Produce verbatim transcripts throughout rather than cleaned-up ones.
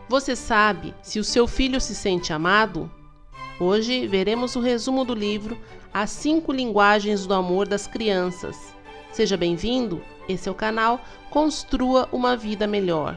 Você sabe se o seu filho se sente amado? Hoje veremos o resumo do livro As cinco Linguagens do Amor das Crianças. Seja bem-vindo, esse é o canal Construa uma Vida Melhor.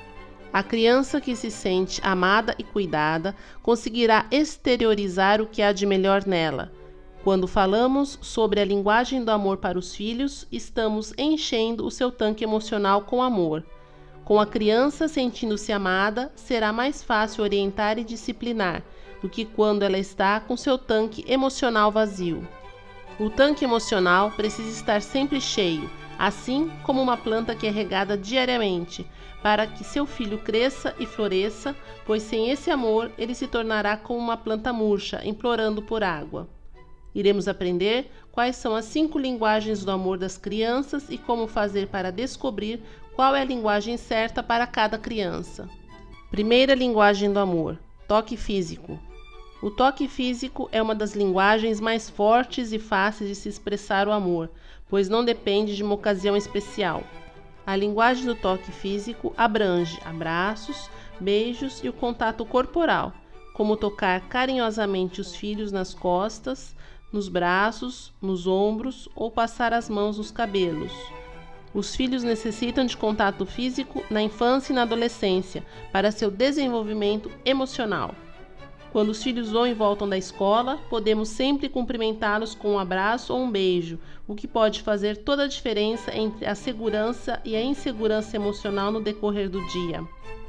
A criança que se sente amada e cuidada conseguirá exteriorizar o que há de melhor nela. Quando falamos sobre a linguagem do amor para os filhos, estamos enchendo o seu tanque emocional com amor. Com a criança sentindo-se amada, será mais fácil orientar e disciplinar do que quando ela está com seu tanque emocional vazio. O tanque emocional precisa estar sempre cheio, assim como uma planta que é regada diariamente, para que seu filho cresça e floresça, pois sem esse amor ele se tornará como uma planta murcha, implorando por água. Iremos aprender quais são as cinco linguagens do amor das crianças e como fazer para descobrir qual é a linguagem certa para cada criança. Primeira linguagem do amor: toque físico. O toque físico é uma das linguagens mais fortes e fáceis de se expressar o amor, pois não depende de uma ocasião especial. A linguagem do toque físico abrange abraços, beijos e o contato corporal, como tocar carinhosamente os filhos nas costas, nos braços, nos ombros ou passar as mãos nos cabelos. Os filhos necessitam de contato físico na infância e na adolescência para seu desenvolvimento emocional. Quando os filhos vão e voltam da escola, podemos sempre cumprimentá-los com um abraço ou um beijo, o que pode fazer toda a diferença entre a segurança e a insegurança emocional no decorrer do dia.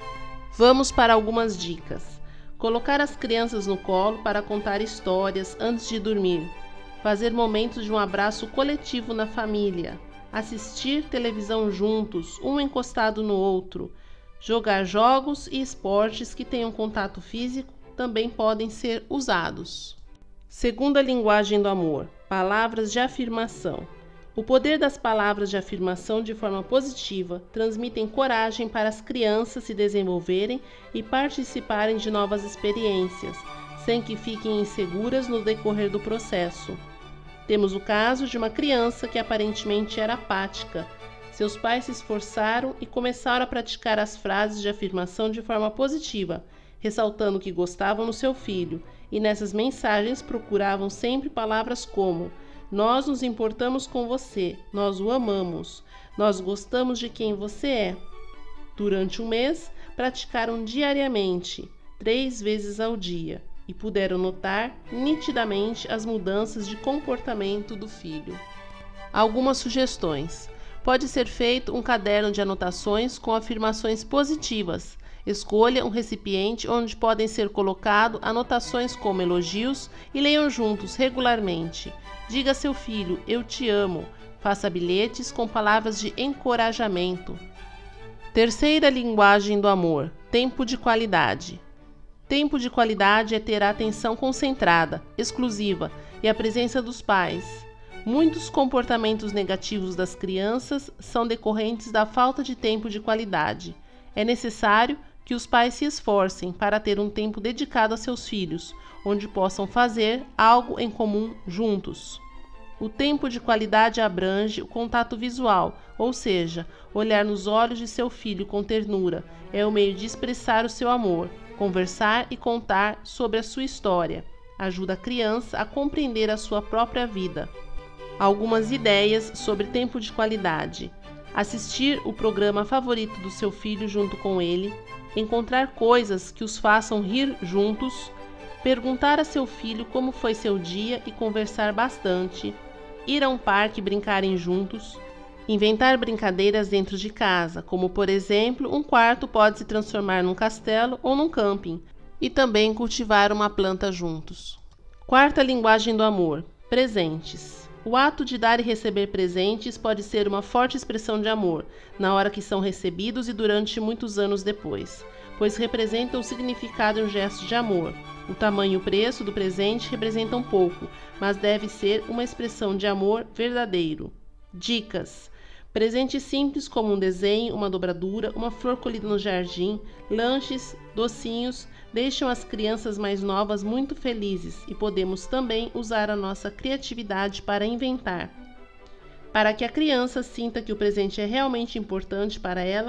Vamos para algumas dicas. Colocar as crianças no colo para contar histórias antes de dormir. Fazer momentos de um abraço coletivo na família. Assistir televisão juntos, um encostado no outro. Jogar jogos e esportes que tenham contato físico também podem ser usados. Segunda linguagem do amor: palavras de afirmação. O poder das palavras de afirmação de forma positiva transmitem coragem para as crianças se desenvolverem e participarem de novas experiências, sem que fiquem inseguras no decorrer do processo. Temos o caso de uma criança que aparentemente era apática. Seus pais se esforçaram e começaram a praticar as frases de afirmação de forma positiva, ressaltando que gostavam do seu filho, e nessas mensagens procuravam sempre palavras como: nós nos importamos com você, nós o amamos, nós gostamos de quem você é. Durante um mês, praticaram diariamente, três vezes ao dia, e puderam notar nitidamente as mudanças de comportamento do filho. Algumas sugestões. Pode ser feito um caderno de anotações com afirmações positivas. Escolha um recipiente onde podem ser colocadas anotações como elogios e leiam juntos regularmente. Diga a seu filho: eu te amo. Faça bilhetes com palavras de encorajamento. Terceira linguagem do amor: tempo de qualidade. Tempo de qualidade é ter a atenção concentrada, exclusiva e a presença dos pais. Muitos comportamentos negativos das crianças são decorrentes da falta de tempo de qualidade. É necessário que os pais se esforcem para ter um tempo dedicado a seus filhos, onde possam fazer algo em comum juntos. O tempo de qualidade abrange o contato visual, ou seja, olhar nos olhos de seu filho com ternura é o meio de expressar o seu amor. Conversar e contar sobre a sua história ajuda a criança a compreender a sua própria vida. Algumas ideias sobre tempo de qualidade: assistir o programa favorito do seu filho junto com ele, encontrar coisas que os façam rir juntos, perguntar a seu filho como foi seu dia e conversar bastante, ir a um parque e brincarem juntos, inventar brincadeiras dentro de casa, como por exemplo, um quarto pode se transformar num castelo ou num camping, e também cultivar uma planta juntos. Quarta linguagem do amor: presentes. O ato de dar e receber presentes pode ser uma forte expressão de amor, na hora que são recebidos e durante muitos anos depois, pois representam o significado e um gesto de amor. O tamanho e o preço do presente representam pouco, mas deve ser uma expressão de amor verdadeiro. Dicas: presentes simples como um desenho, uma dobradura, uma flor colhida no jardim, lanches, docinhos, deixam as crianças mais novas muito felizes e podemos também usar a nossa criatividade para inventar. Para que a criança sinta que o presente é realmente importante para ela,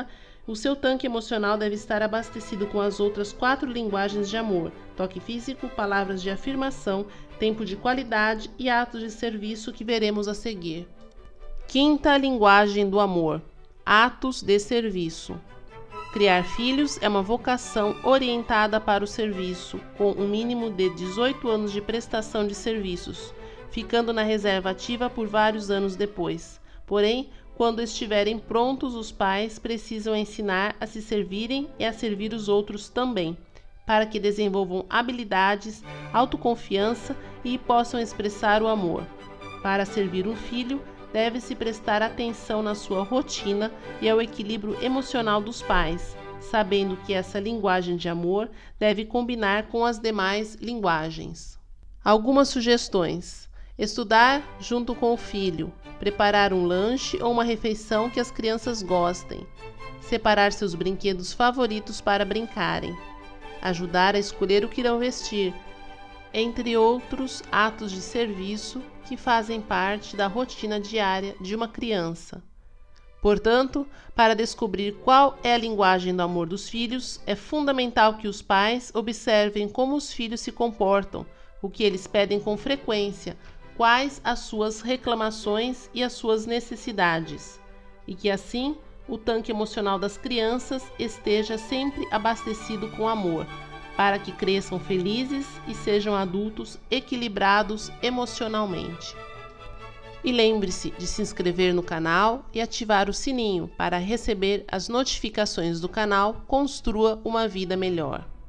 O seu tanque emocional deve estar abastecido com as outras quatro linguagens de amor: toque físico, palavras de afirmação, tempo de qualidade e atos de serviço que veremos a seguir. Quinta linguagem do amor: atos de serviço. Criar filhos é uma vocação orientada para o serviço, com um mínimo de dezoito anos de prestação de serviços, ficando na reserva ativa por vários anos depois. Porém, quando estiverem prontos, os pais precisam ensinar a se servirem e a servir os outros também, para que desenvolvam habilidades, autoconfiança e possam expressar o amor. Para servir um filho, deve-se prestar atenção na sua rotina e ao equilíbrio emocional dos pais, sabendo que essa linguagem de amor deve combinar com as demais linguagens. Algumas sugestões: estudar junto com o filho, preparar um lanche ou uma refeição que as crianças gostem, separar seus brinquedos favoritos para brincarem, ajudar a escolher o que irão vestir, entre outros atos de serviço que fazem parte da rotina diária de uma criança. Portanto, para descobrir qual é a linguagem do amor dos filhos, é fundamental que os pais observem como os filhos se comportam, o que eles pedem com frequência, quais as suas reclamações e as suas necessidades, e que assim o tanque emocional das crianças esteja sempre abastecido com amor, para que cresçam felizes e sejam adultos equilibrados emocionalmente. E lembre-se de se inscrever no canal e ativar o sininho para receber as notificações do canal Construa uma Vida Melhor.